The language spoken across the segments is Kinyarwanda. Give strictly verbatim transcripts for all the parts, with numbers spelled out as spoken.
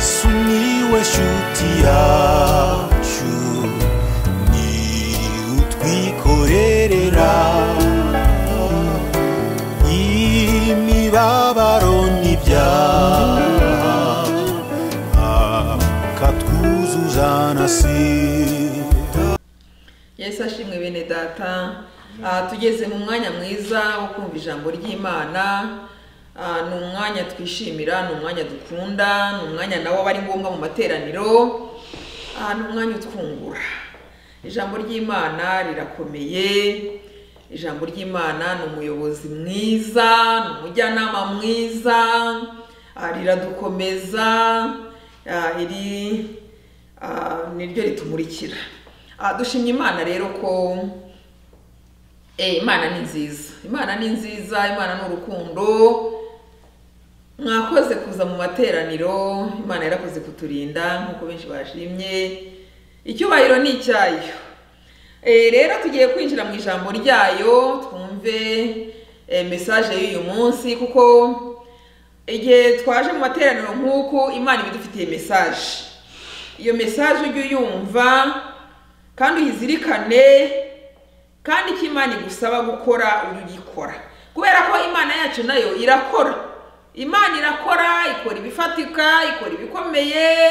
Sumiłeś utiaciu ni utwikorerera imibabaro n'ibyaha akatwuzuza na sida. Yesu ashimwe bene data. Tugeze mu mwanya mwiza wo kumva ijambo ry'Imana. Ni umwanya twishimira, ni umwanya dukunda, ni umwanya nawo bari ngombwa mu materaniro, ni umwanya utwungura. Ijambo ry'Imana rirakomeye, ijambo ry'Imana ni umuyobozi mwiza, ni umujyanama mwiza, riradukomeza, iri niryo ritumurikira. Dushimye Imana rero ko Imana ni nziza, Imana ni nziza, Imana ni urukundo. Mwakoze kuza mu materaniro, Imana yarakoze kuturinda nkuko benshi bashimye. Icyubahiro ni icyayo. Eh rero tugiye kwinjira mu ijambo ryayo, twumve eh, message y'uyu munsi, kuko igihe twaje mu materaniro nkuko Imana ibidufitiye message. Iyo message ujye yumva kandi uyizirikane, kandi icyo Imana igusaba gukora ugikora, kubera ko Imana yacu nayo irakora. Imana irakora, ikora ibifatika, ikora ibikomeye,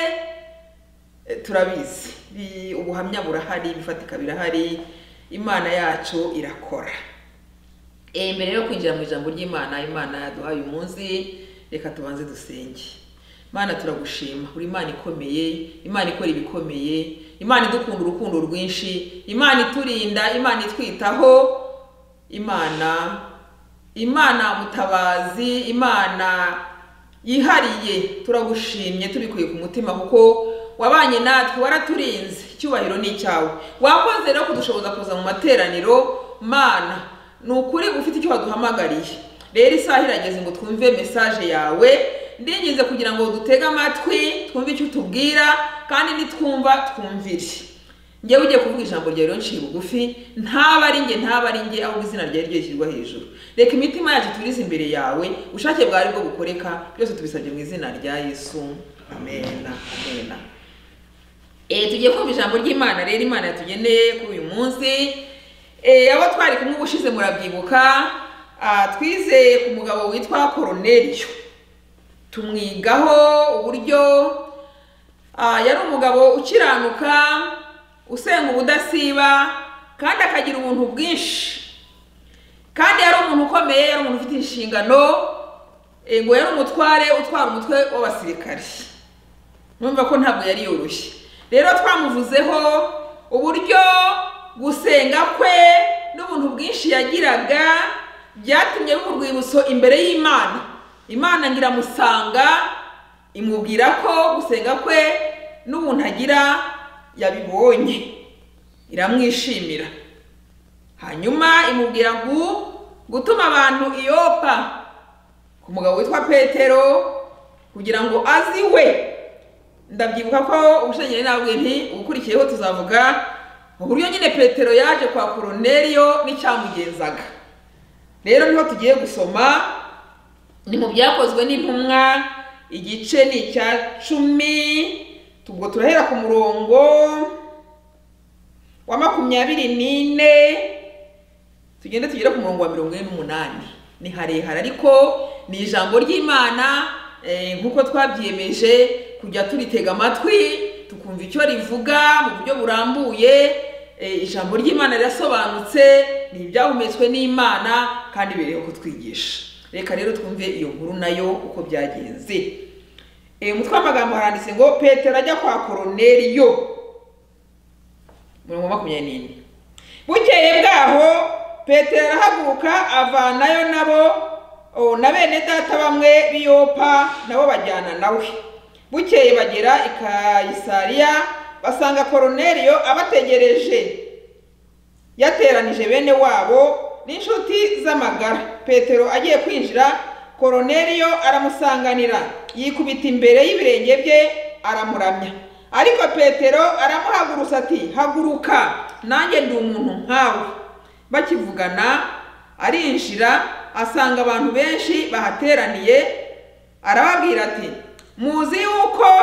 turabizi. Ubuhamya burahari, ibifatika birahari. Imana yacu irakora. Eh mbere yo kwinjira mu ijambo ry'Imana, Imana yaduhaye uyu munsi, reka tubanze dusenge. Imana turagushima, uri Imana ikomeye, Imana ikora ibikomeye, Imana idukunda urukundo rwinshi, Imana iturinda, Imana itwitaho, Imana Imana mutabazi, Imana yihariye. Turagushimye tubikuye ku mutima kuko wabanye natwe, waraturinze. Icyubahiro ni cyawe. Wakoze rero kudushoboza kuza mu materaniro. Mana nukuri ufite icyo waduhamagariye. Rero isaha irageze ngo twumve message yawe. Ndingize kugira ngo dutege amatwi, twumve icyo utubwira, kandi nitwumva twumvire. Ngiye ugiye kuvuga ijambo ryawe rero nciye bugufi, ntaba ari nge ntaba ari nge, aho izina ryawe ryo rishyirwa hejuru. Reka imitima yacu turize imbere yawe, ushake bwari bwo gukoreka, byose tubisabye mu izina rya Yesu. Amen. Amen. Eh tugiye kumva ijambo ry'Imana rero Imana yatugeneye kuri uyu munsi. Eh abo twari kumwe ubushize murabyibuka, twizeye ku mugabo witwa Korneliyo. Tumwigaho uburyo yari umugabo ukiranuka, usenga ubudasiba, kandi akagira ubuntu bwinshi, kandi yari umuntu ukomeye, yari umuntu ufite inshingano, ngo yari umutware utwara umutwe w'abasirikari. Numva ko ntabwo yari yoroshye. Rero twamuvuzeho uburyo gusenga kwe n'ubuntu bwinshi yagiraga byatumye bumurwibutso imbere y'Imana. Imana ngira musanga imubwira ko gusenga kwe n'ubuntu agira yabibonye, iramwishimira. Hanyuma imubwira ngo gutuma abantu i Yopa ku mugabo witwa Petero kugira ngo aziwe. Ndabyibuka ko ubushenyere nabwe nti ukurikiyeho tuzavuga uburyo nyine Petero yaje kwa Korneliyo n'icyamugenzaga. Rero niho tugiye gusoma, ni mu byakozwe n'intumwa, igice ni icya cumi. Tubwo turahera ku murongo wa makumyabiri n'ine, tugende tugera ku murongo wa mirongo ine n'umunani. Ni harehare ariko ni ijambo ry'Imana, nkuko twabyiyemeje kujya turitega amatwi tukumva icyo rivuga mu buryo burambuye. Ijambo ry'Imana rirasobanutse, ni ibyahumetswe n'Imana kandi bireho kutwigisha. Reka rero twumve iyo nkuru nayo uko byagenze. Eh mutwa amagambo haranditse ngo Petero ajya kwa Korneliyo. Murongo makumyabiri n'ine. Bukeye bwaho Petero arahaguruka avanayo nabo na bene data bamwe b'i Yopa, nabo bajyana nawe. Bukeye bagera i Kayisariya, basanga Korneliyo abategereje, yateranije bene wabo n'inshuti z'amagara. Petero agiye kwinjira, Korneliyo aramusanganira, yikubita imbere y'ibirenge bye aramuramya. Ariko Petero aramuhagurutsa ati, haguruka, nanjye ndi umuntu nkawe. Bakivugana arinjira, asanga abantu benshi bahateraniye, arababwira ati, muzi yuko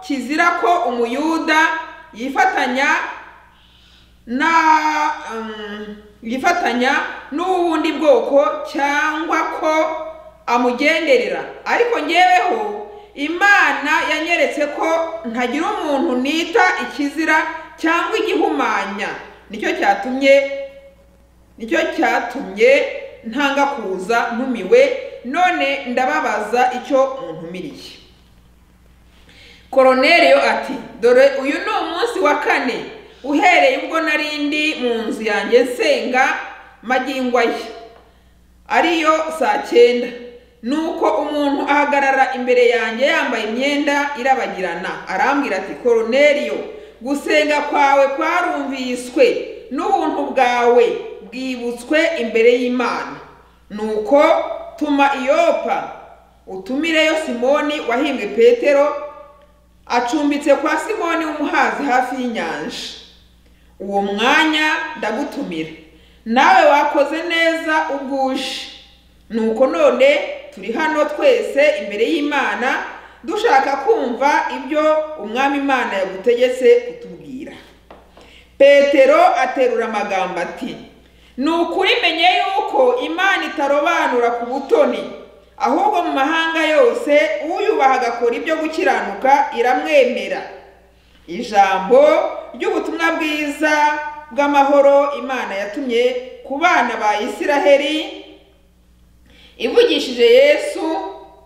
kizira ko umuyuda yifatanya na um, yifatanya n'ubundi bwoko cyangwa ko amugenderera, ariko ngeweho Imana yanyeretse ko ntagira umuntu nita ikizira cyangwa igihumanya, nicyo cyatumye nicyo cyatumye ntanga kuza ntumiwe, none ndababaza icyo muntumiriye. Koroneliyo ati, dore uyu ni umunsi wa kane uhereye ubwo narindi mu nzu yanjye nsenga magingo aya, ariyo saa cyenda. Nuko umuntu ahagarara imbere yanjye yambaye imyenda irabagirana, arambwira ati, Koroneliyo, gusenga kwawe kwarumviswe n'ubuntu bwawe bwibutswe imbere y'Imana. Nuko tuma i Yopa utumireyo Simoni wahimbwe Petero, acumbitse kwa Simoni w'umuhazi hafi y'inyanja. Uwo mwanya ndagutumira, nawe wakoze neza ubwuje. Nuko none turi hano twese imbere y'Imana dushaka kumva ibyo umwami Imana yagutegetse kutubwira. Petero aterura amagambo ati, nukuri menye yuko Imana itarobanura ku butoni, ahubwo mu mahanga yose uyubaha agakora ibyo gukiranuka iramwemera. Ijambo ry'ubutumwa bwiza bw'amahoro Imana yatumye ku bana ba Isiraheli ivugishije Yesu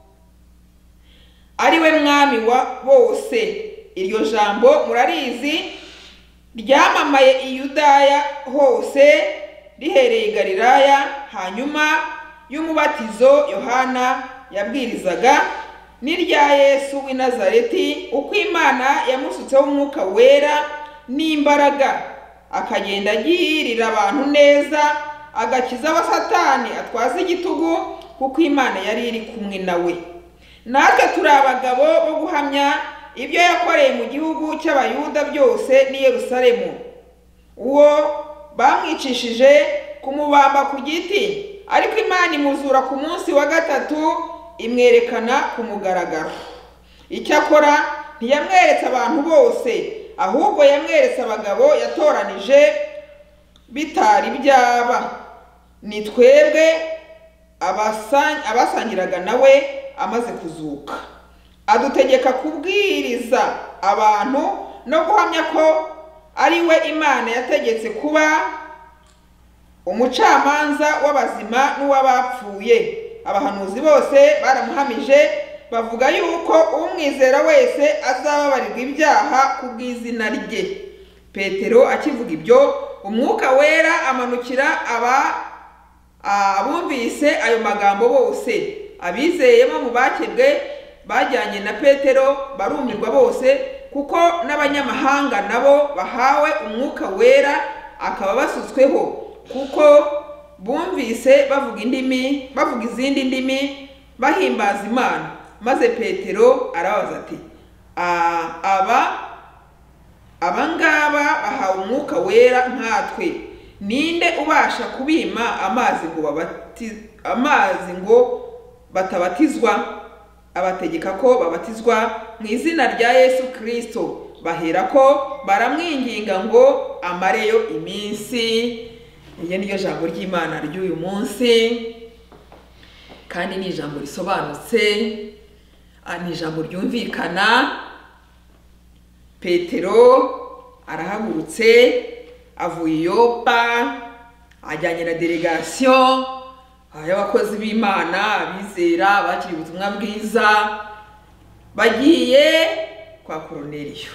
ari we mwami wa bose. Iryo jambo murarizi, ryamamaye i Yudaya hose rihereye i Galilaya, hanyuma y'umubatizo Yohana yabwirizaga, n'irya Yesu w'i Nazareti, uko Imana yamusutseho umwuka wera n'imbaraga, akagenda agirira abantu neza, agakiza abasatani atwaza igitugu, kuko Imana yari iri kumwe nawe. Natwe turi abagabo bo guhamya ibyo yakoreye mu gihugu cy'Abayuda byose n'i Yerusalemu. Uwo bamwicishije kumubamba ku giti, ariko Imana imuzura ku munsi wa gatatu imwerekana ku mugaragaro. Icyakora ntiyamweretse abantu bose, ahubwo yamweretse abagabo yatoranije bitari byaba. Ni twebwe abasangiraga nawe amaze kuzuka. Adutegeka kubwiriza abantu no guhamya ko ari we Imana yategetse kuba umucamanza w'abazima n'uw'abapfuye. Abahanuzi bose baramuhamije, bavuga yuko umwizera wese azababarirwa ibyaha ku bw'izina rye. Petero akivuga ibyo, umwuka wera amanukira aba abumvise ayo magambo bose. Abizeyemo mu bakebwe bajyanye na Petero barumirwa bose, kuko n'abanyamahanga nabo bahawe umwuka wera akaba basutsweho, kuko bumvise bavuga indimi bavuga izindi ndimi bahimbaza Imana. Maze Petero arabaza ati, aba abangaba bahawe umwuka wera nkatwe, ninde ubasha kubima amazi ngo babatize amazi ngo batabatizwa? Abategeka ko babatizwa mu izina rya Yesu Kristo. Bahera ko baramwinginga ngo amareyo iminsi. Iyo niyo jambo ry'Imana ry'uyu munsi, kandi ni ijambo risobanutse, ni ijambo ryumvikana. Petero arahagurutse avuye i Yopa, ajyanye na delegation y'abakozi b'Imana, abizera bakiriye ubutumwa bwiza, bagiye kwa Koroneliyo.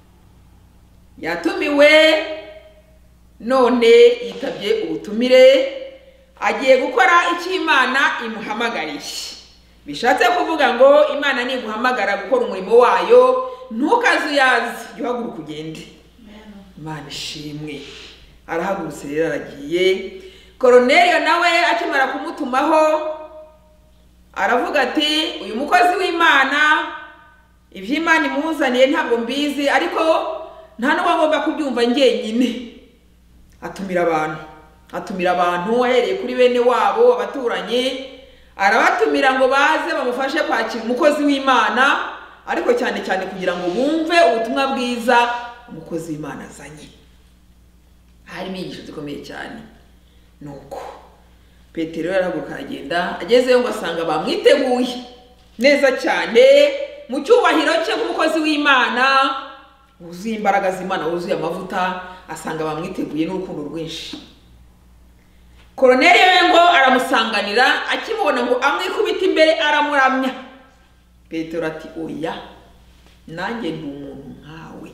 Yatumiwe, none yitabye ubutumire, agiye gukora icyo Imana imuhamagariye. Bishatse kuvuga ngo Imana niguhamagara gukora umurimo wayo, ntukazuyaze, uhaguruka ugende. Imana ishimwe. Arahagurutse rero aragiye. Koroneliyo nawe akimara kumutumaho aravuga ati, uyu mukozi w'Imana ibyo Imana imuzaniye ntabwo mbizi, ariko nta n'uwo ngomba kubyumva njyenyine. Atumira abantu atumira abantu ahereye kuri bene wabo, abaturanyi, arabatumira ngo baze bamufashe kwakira umukozi w'Imana ariko cyane cyane kugira ngo bumve ubutumwa bwiza umukozi w'Imana azanye. Harimo inyigisho zikomeye cyane. Nuko Petero yarahaguruka agenda, agezeyo ngo asanga bamwiteguye neza cyane mu cyubahiro cye nk'umukozi w'Imana wuzuye imbaraga z'Imana, wuzuye amavuta, asanga bamwiteguye n'urukundo rwinshi. Korneliyo we ngo aramusanganira, akimubona ngo amwikubita imbere aramuramya. Petero ati oya, nanjye ndi umuntu nkawe,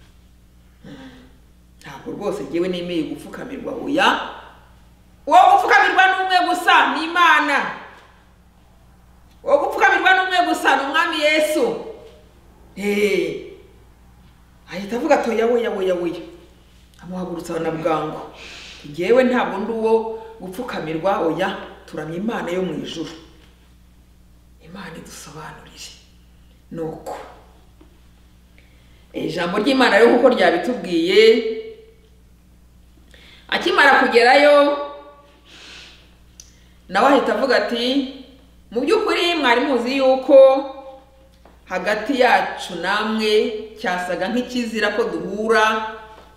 ntabwo rwose ngewe nemeye gupfukamirwa. Oya, uwo gupfukamirwa n'umwe gusa ni Imana, uwo gupfukamirwa n'umwe gusa ni Umwami Yesu. Eh, ahita avuga ati oya oya oya oya, amuhagurutsa na bwangu. Ngewe ntabwo ndi uwo gupfukamirwa, oya, turamya Imana yo mu ijuru, Imana idusobanurire. Nuko ijambo ry'Imana rero kuko ryabitubwiye, akimara kugerayo nawe ahita avuga ati mu by'ukuri mwari muzi yuko hagati yacu namwe cyasaga nk'ikizira ko duhura.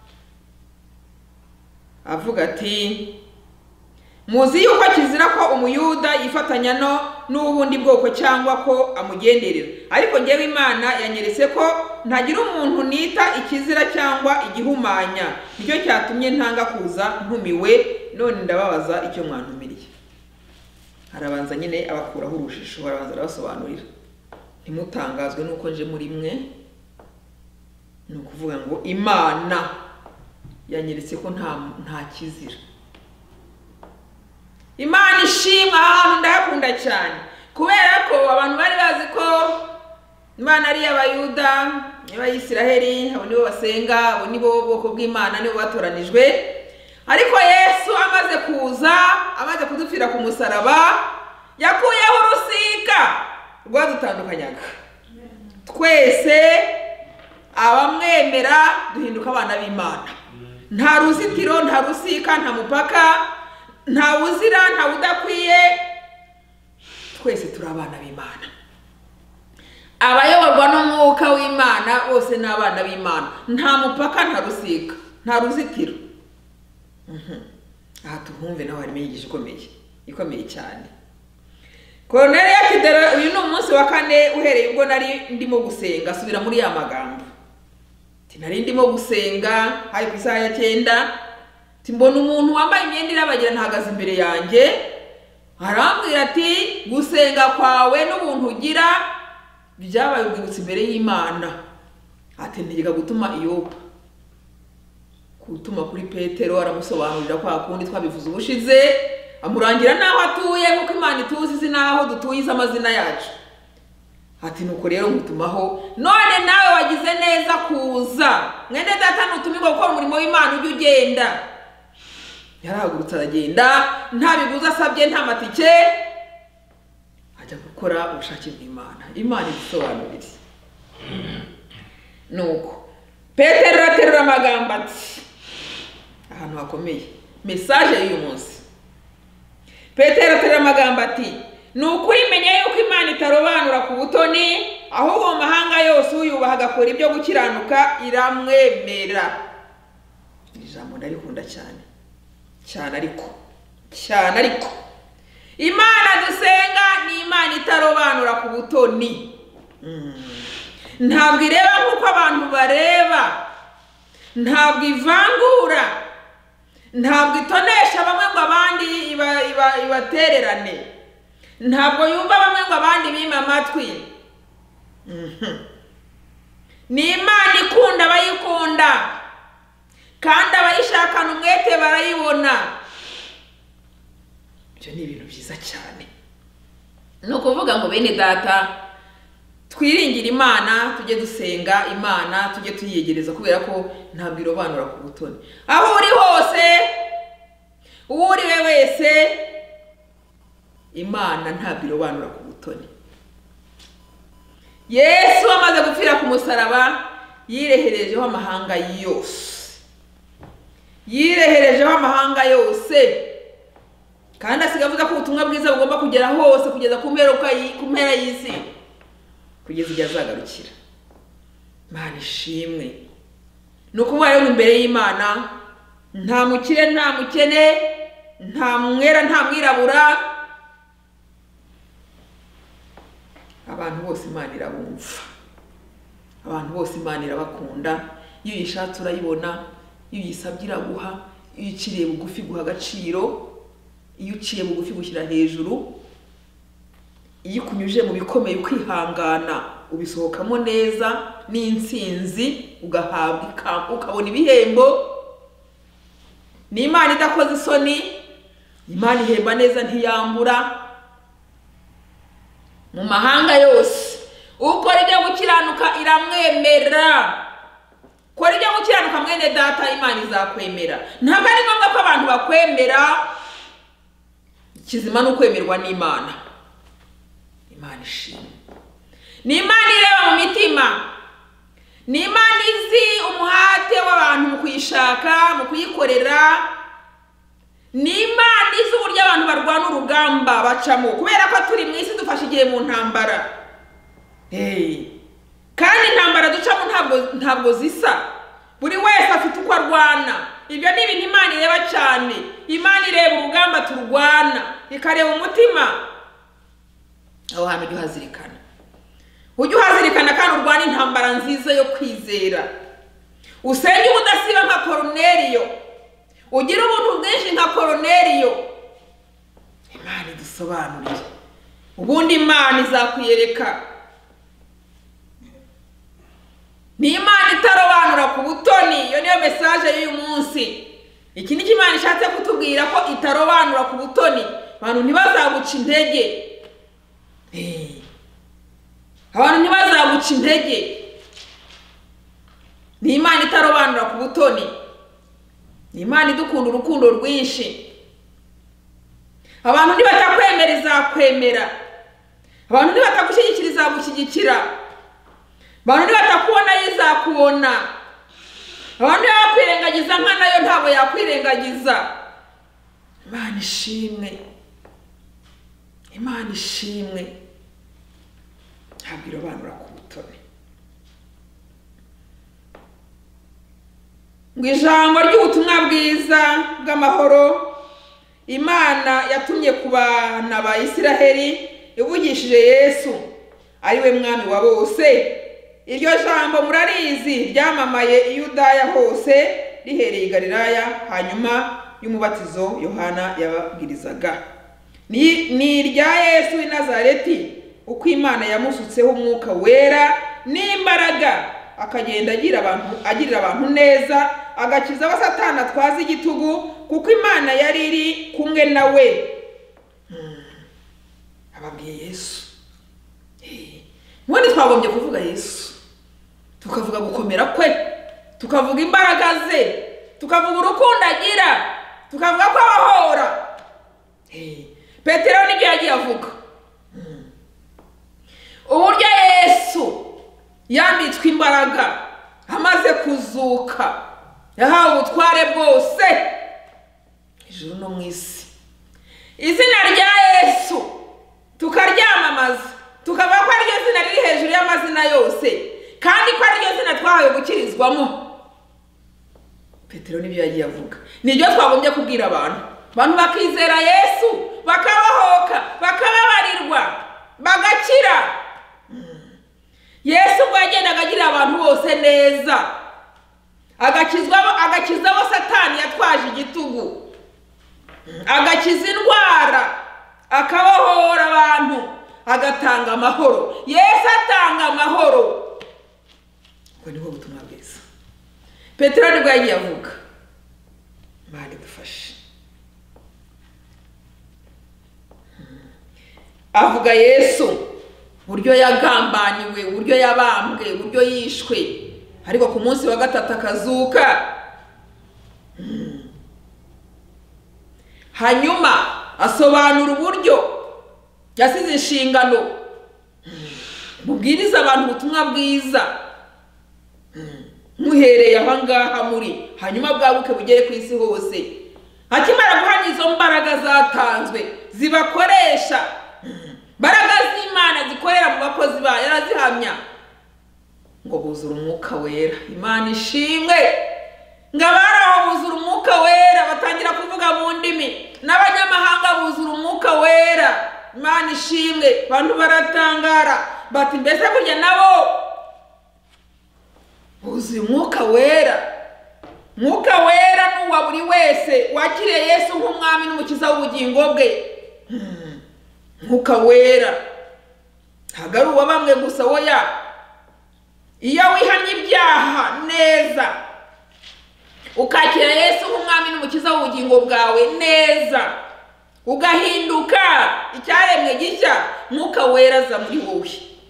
Avuga ati muzi yuko kizira ko umuyuda yifatanya no n'ubundi bwoko cyangwa ko amugenderera, ariko ngewe Imana yanyeretse ko ntagira umuntu nita ikizira cyangwa igihumanya, nicyo cyatumye ntanga kuza ntumiwe, none ndababaza icyo mwantumiriye. Arabanza nyine abakuraho urujijo, arabanza arabasobanurira, ntimutangazwe nuko nje muri mwe, ni ukuvuga ngo Imana yanyeretse ko nta nta kizira. Imana ishimwa, ahantu ndakunda cyane, kubera ko abantu bari bazi ko Imana ari y'Abayuda, y'Abayisiraheli, abo nibo basenga, abo nibo bwoko bw'Imana, nibo batoranijwe. Ariko Yesu amaze kuza, amaze kudupfira ku musaraba, yakuyeho urusika rwadutandukanyaga. Twese abamwemera duhinduka abana b'Imana. Nta ruzitiro, nta rusika, nta mupaka, nta uzira, nta udakwiye, twese turi abana b'Imana. Abayoborwa n'umwuka w'Imana bose ni abana b'Imana. Nta mupaka, nta rusika, nta ruzitiro. Aha tuhumve naho harimo inyigisho ikomeye, ikomeye cyane. Korneliyo ati dore uyu ni umunsi wa kane uhereye ubwo nari ndimo gusenga. Asubira muri ya magambo, ati nari ndimo gusenga, hari ku isaha ya cyenda, ati mbona umuntu wambaye imyenda irabagirana ahagaze imbere yanjye, arambwira ati gusenga kwawe n'ubuntu ugira byabaye ubwibutso imbere y'Imana. Ati ntegeka gutuma Yopa, gutuma kuri Petero, aramusobanurira kwa kundi twabivuze ubushize, amurangira naho atuye kuko Imana ituzi izi naho dutuye izi amazina yacu. Ati nuko rero ngutumaho, none nawe wagize neza kuza, mwene data nutumirwa gukora umurimo w'Imana, ujye ugenda. Yarahagurutse aragenda, nta biguzi asabye, nta matike, ajya gukora ubushake bw'Imana. Imana idusobanurire. Nuko Petero aterura amagambo ati, ahantu hakomeye, message y'uyu munsi. Petero aterura amagambo ati, ni ukuri menye yuko Imana itarobanura ku butoni, ahubwo mu mahanga yose uyubaha agakora ibyo gukiranuka iramwemera. Ijambo ndarikunda cyane cyane, ariko cyane ariko Imana dusenga ni Imana itarobanura ku butoni. Ntabwo ireba nk'uko abantu bareba, ntabwo ivangura, ntabwo itonesha bamwe ngo abandi ibatererane, ntabwo yumva bamwe ngo abandi bima amatwi. Ni Imana ikunda abayikunda, kandi abayishakana umwete barayibona. Ibyo ni ibintu byiza cyane. Ni ukuvuga ngo bene data, twiringire Imana, tujye dusenga Imana, tujye tuyiyegereza, kubera ko ntabwo irobanura ku butoni. Aho uri hose, uwo uri we wese, Imana ntabwo irobanura ku butoni. Yesu amaze gupfira ku musaraba, yireherejeho amahanga yose, yireherejeho amahanga yose, kandi asiga avuga ko ubutumwa bwiza bugomba kugera hose kugeza ku mpera y'isi. kugeza igihe azagarukira. Imana ishimwe. Ni ukuvuga rero imbere y'Imana nta mukire nta mukene, nta mwera nta mwirabura, abantu bose Imana irabumva, abantu bose Imana irabakunda. Iyo uyishatse urayibona, iyo uyisabye iraguha, iyo uciriye bugufi guha agaciro, iyo uciye bugufi gushyira hejuru, iyo ukunyuje mu bikomeye kwihangana ubisohokamo neza n'intsinzi, ugahabwa ikamba ukabona ibihembo. Ni Imana idakoze isoni, Imana ihemba neza ntiyambura. Mu mahanga yose ukora ibyo gukiranuka iramwemera. Kora ibyo gukiranuka mwene data, Imana izakwemera. Ntabwo ari ngombwa ko abantu bakwemera, ikizima ni ukwemerwa n'Imana. Imana ishimwe. Ni Imana ireba mu mitima, ni Imana izi umuhate w'abantu mu kuyishaka, mu kuyikorera. Ni Imana izi uburyo abantu barwana urugamba bacamo, kubera ko turi mu isi dufashe igihe mu ntambara. Hey. Kandi intambara ducamo ntabwo ntabwo zisa, buri wese afite uko arwana. Ibyo ni ibintu Imana ireba cyane. Imana ireba urugamba turwana, ikareba umutima. Aho hantu ujye uhazirikana, ujye uhazirikana kandi urwana intambara nziza yo kwizera. Usenge ubudasiba nka Koruneliyo, ugire ubuntu bwinshi nka Koruneliyo. Imana idusobanurire, ubundi Imana izakwiyereka. Ni Imana itarobanura ku butoni. Iyo niyo message y'uyu munsi. Iki ni Imana ishatse kutubwira ko itarobanura ku butoni. Abantu ntibazaguca intege. Eh. Abantu ntibazaguca intege. Ni Imana itarobanura ku butoni. Ni Imana idukunda urukundo rwinshi. Abantu nibatakwemera izakwemera. Abantu nibatagushyigikira izagushyigikira. Abantu nibatakubona izakubona. Abantu bakwirengagiza nka nayo ntabwo yakwirengagiza. Imana ishimwe. Imana ishimwe. Ntabwo irobanura ku butoni. Ngo ijambo ry'ubutumwa bwiza bw'amahoro Imana yatumye ku bana ba Isiraheli ivugishije Yesu ari we mwami wa bose. Iryo jambo murarizi ryamamaye i Yudaya hose rihereye i Galilaya, hanyuma y'umubatizo Yohana yababwirizaga. Ni ni irya Yesu w'i Nazareti, uko Imana yamusutseho umwuka wera n'imbaraga, akagenda agira abantu agirira abantu neza, agakiza abo Satani atwaza igitugu, kuko Imana yari iri kumwe nawe. Hmm. Ababwiye Yesu. Hey. Mwene twagombye kuvuga Yesu, tukavuga gukomera kwe, tukavuga imbaraga ze, tukavuga urukundo agira, tukavuga ko abahora. Hey. Petero nibyo yagiye avuga. Hmm. Uburyo Yesu yambitswe imbaraga amaze kuzuka, yahawe ubutware bwose ijuru no mu isi. Izina rya Yesu tukaryamamaza, tukavuga ko ari ryo zina riri hejuru y'amazina yose, kandi ko ari ryo zina twahawe gukirizwamo. Petero nibyo yagiye avuga. Nibyo twagombye kubwira abantu. Abantu bakizera Yesu, bakabahoka, bakababarirwa, bagakira. Yesu ngo yagendaga agira abantu bose neza, agakizwa agakiza abo Satani yatwaje igitugu, agakiza indwara, akabohora abantu, agatanga amahoro. Yesu atanga amahoro. Ngo niho butumwa bwiza. Petero nibwo yagiye avuga. Imana idufashe. Avuga Yesu buryo yagambaniwe, buryo yabambwe, buryo yishwe, ariko ku munsi wa gatatu akazuka. Hmm. Hanyuma asobanura uburyo yasize inshingano. Hmm. Mubwiriza abantu ubutumwa bwiza. Hmm. Muhereye aha ngaha muri, hanyuma bwabuke bugere ku isi hose. Akimara guhana izo mbaraga zatanzwe zibakoresha, imbaraga z'Imana zikorera mu bakozi bayo arazihamya ngo buzura umwuka wera. Imana ishimwe ngo abari aho buzura umwuka wera batangira kuvuga mu ndimi, n'abanyamahanga buzura umwuka wera. Imana ishimwe, abantu baratangara bati mbese burya nabo buzuye umwuka wera. Mwuka wera n'uwa buri wese wakiriye Yesu nk'umwami n'umukiza w'ubugingo bwe. Mwuka wera ntabwo ari uwa bamwe gusa, woya iyo wihannye ibyaha neza ukakira Yesu nk'umwami n'umukiza w'ubugingo bwawe neza, ugahinduka icyaremwe gishya, mwuka wera aza muri wowe.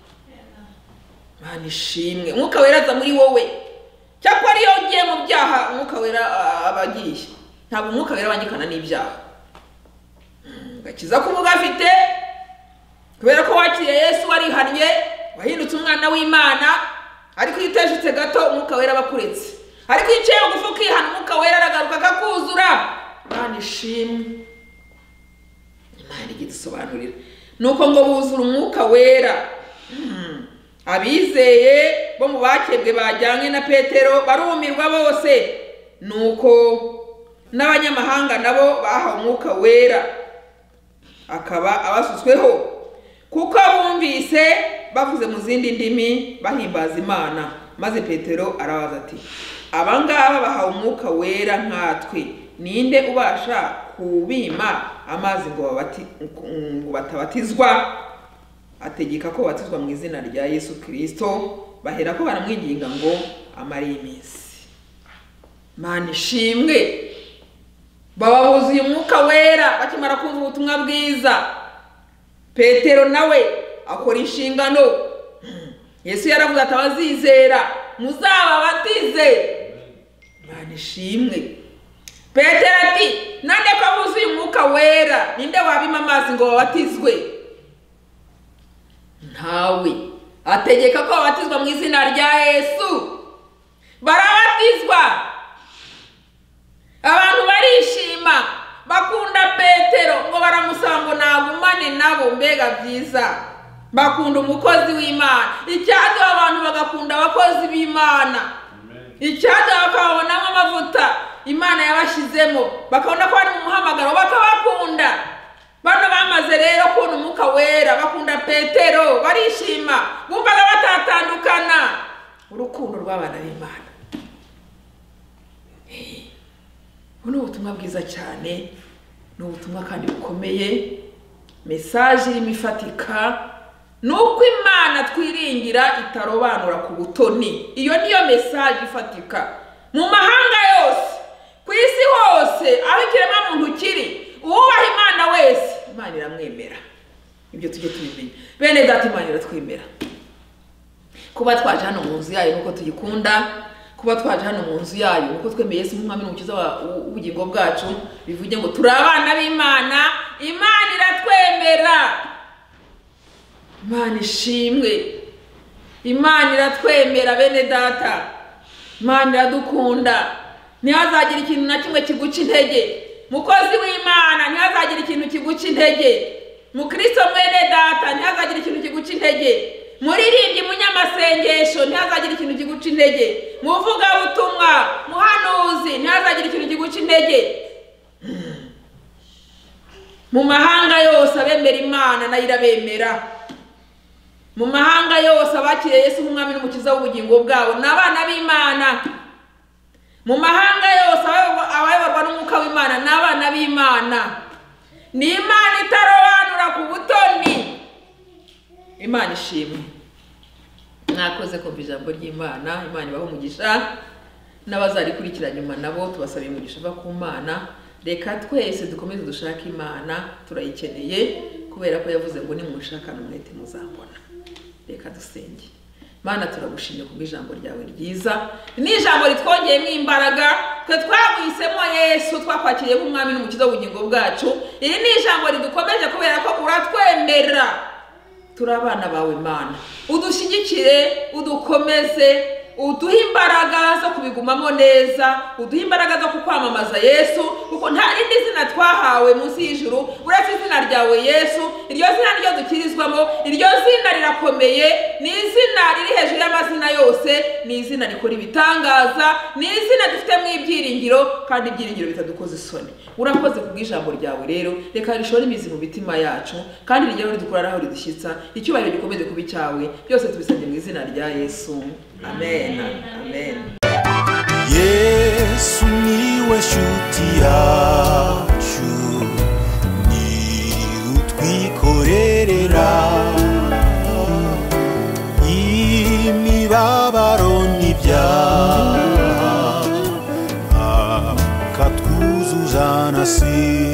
Imana ishimwe, mwuka wera aza muri wowe. Cyakora iyo ugiye mu byaha umwuka wera abagiye, ntabwo umwuka wera wangikana n'ibyaha. Gakiza kuvuga afite kubera ko wakiriye Yesu warihannye, wahindutse umwana w'Imana. Ariko iyo uteshutse gato umwuka wera abakuretse, ariko iyo uciye bugufi ukihana umwuka wera aragaruka akakuzura. Imana ishimwe, Imana igidusobanurira nuko ngo buzura umwuka wera. hmm. Abizeye bo mu bakebwe bajyanye na Petero barumirwa bose, nuko n'abanyamahanga nabo bahawe umwuka wera akaba abasutsweho, kuko bumvise bavuze mu zindi ndimi bahimbaza Imana. Maze Petero arabaza ati, abangaba bahawe umwuka wera nkatwe, ninde ubasha kubima amazi ngo batabatizwa? Ategeka ko batizwa mu izina rya Yesu Kristo. Bahera ko baramwinginga ngo amare iminsi. Imana ishimwe, baba buzuye umwuka wera bakimara kumva ubutumwa bwiza. Petero nawe akora inshingano. Yesu yaravuze ati abazizera muzababatize. Imana ishimwe. Petero ati nande ko buzuye umwuka wera, ninde wabima amazi ngo babatizwe? Ntawe. Ategeka ko babatizwa mu izina rya Yesu. Barabatizwa. Abantu barishima bakunda Petero ngo baramusaba ngo nagumane nabo. Mbega byiza, bakunda umukozi w'Imana. Icyaduha abantu bagakunda abakozi b'Imana, icyaduha bakabonamo amavuta Imana yabashizemo, bakabona ko bari mu muhamagaro bakabakunda. Bano bamaze rero kubona umwuka wera bakunda Petero, barishima, bumvaga batatandukana. Urukundo rw'abana b'Imana. Buno ubutumwa bwiza cyane, ni ubutumwa kandi bukomeye. Message irimo ifatika nuko Imana twiringira itarobanura ku butoni. Iyo niyo message ifatika mu mahanga yose, ku isi hose, aho ikirema muntu kiri, uwubaha Imana wese Imana iramwemera. Ibyo tujye tubimenya. Bene data, Imana iratwemera. Kuba twaje hano mu nzu yayo nuko tuyikunda, kuba twaje hano mu nzu yayo nuko twemeye Yesu nk'umwami n'umukiza w'ubugingo bwacu, bivuge ngo turi abana b'Imana. Imana iratwemera. Imana ishimwe, Imana iratwemera bene data. Imana iradukunda. Ntihazagira ikintu na kimwe kiguca intege. Mukozi w'Imana ntihazagira ikintu kiguca intege. Mukristo mwene data ntihazagira ikintu kiguca intege. Muririmbyi munyamasengesho ntihazagira ikintu kiguca intege. Muvuga butumwa, muhanuzi ntihazagira ikintu kiguca intege. Mu mahanga yose abemera Imana nayo irabemera. Mu mahanga yose abakiriye Yesu nk'umwami n'umukiza w'ubugingo bwabo n'abana b'Imana. Mu mahanga yose abayoborwa n'umwuka w'Imana n'abana b'Imana. Ni Imana itarobanura ku butoni. Imana ishimwe. Mwakoze kumva ijambo ry'Imana. Imana ibaho umugisha, n'abazarikurikira nyuma nabo tubasaba umugisha uva ku Mana. Reka twese dukomeze dushaka Imana, turayikeneye kubera ko yavuze ngo nimushakana umwete muzambona. Reka dusenge. Mana, turagushimye ku ijambo ryawe ryiza, ni ijambo ritwongeyemo imbaraga. Twe twaguhisemo Yesu, twakwakiriye nk'umwami n'umukiza w'ubugingo bwacu. Iri ni ijambo ridukomeje kubera ko uratwemera. Turi abana bawe Mana, udushyigikire, udukomeze, uduhe imbaraga zo kubigumamo neza, uduhe imbaraga zo kukwamamaza Yesu, kuko nta rindi zina twahawe munsi y'ijuru uretse izina ryawe Yesu. Iryo zina ryo dukirizwamo, iryo zina rirakomeye, ni izina riri hejuru y'amazina yose, ni izina rikora ibitangaza, ni izina dufitemo ibyiringiro kandi ibyiringiro bitadukoza isoni. Urakoze kubw'ijambo ryawe rero, reka rishore imizi mu mitima yacu kandi rijye ridukura naho ridushyitsa, icyubahiro gikomeze kuba icyawe. Byose tubisabye mu izina rya Yesu, amen, amen. Yesu niwe shuti yacu, ni utwikorerera imibabaro n'ibyaha, akatwuzuza na sida.